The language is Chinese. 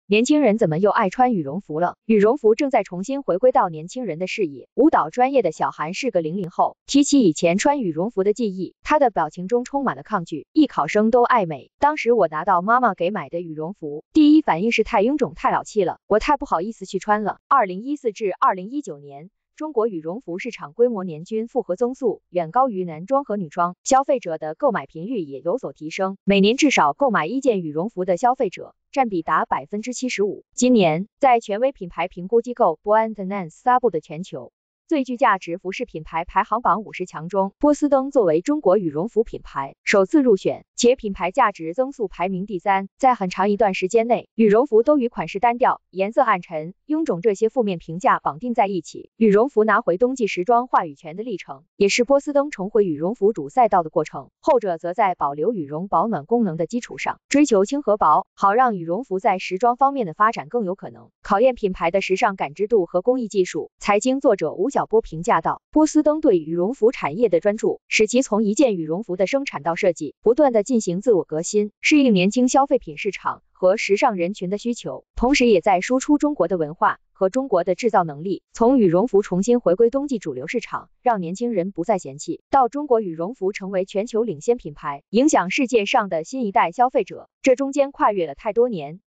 年轻人怎么又爱穿羽绒服了？羽绒服正在重新回归到年轻人的视野。舞蹈专业的小韩是个00后，提起以前穿羽绒服的记忆，他的表情中充满了抗拒。艺考生都爱美，当时我拿到妈妈给买的羽绒服，第一反应是太臃肿太老气了，我太不好意思去穿了。2014至2019年。中国羽绒服市场规模年均复合增速远高于男装和女装，消费者的购买频率也有所提升，每年至少购买1件羽绒服的消费者占比达75%。今年，在权威品牌评估机构 Brand-Finance 发布的全球最具价值服饰品牌排行榜50强中，波司登作为中国羽绒服品牌首次入选，且品牌价值增速排名第3。在很长一段时间内，羽绒服都与款式单调、颜色暗沉、臃肿这些负面评价绑定在一起。羽绒服拿回冬季时装话语权的历程，也是波司登重回羽绒服主赛道的过程。后者则在保留羽绒保暖功能的基础上，追求轻和薄，好让羽绒服在时装方面的发展更有可能。考验品牌的时尚感知度和工艺技术。财经作者吴晓波评价道，波司登对羽绒服产业的专注，使其从一件羽绒服的生产到设计，不断的进行自我革新，适应年轻消费品市场和时尚人群的需求，同时也在输出中国的文化和中国的制造能力。从羽绒服重新回归冬季主流市场，让年轻人不再嫌弃，到中国羽绒服成为全球领先品牌，影响世界上的新一代消费者，这中间跨越了太多年。